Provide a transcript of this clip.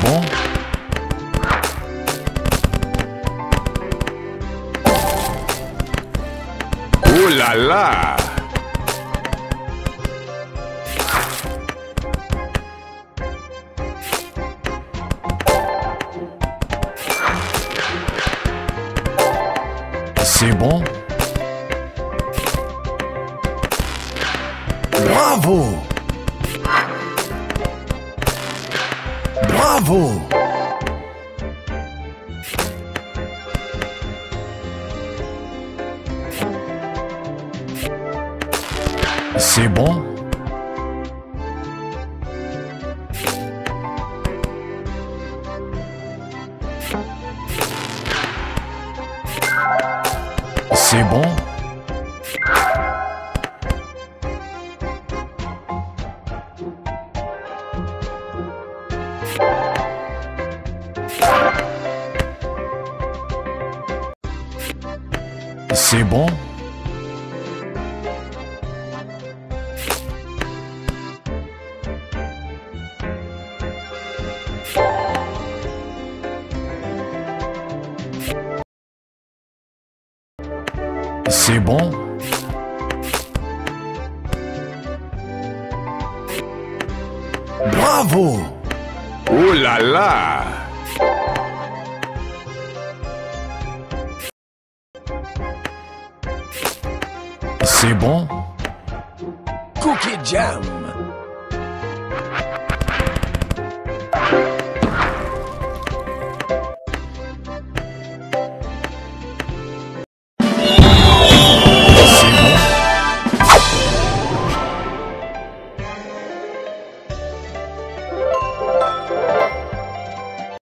bon? Oh là là! C'est bon? Bravo! Bravo! C'est bon? C'est bon? C'est bon? C'est bon? Bravo! Oh là là! C'est bon? Cookie Jam.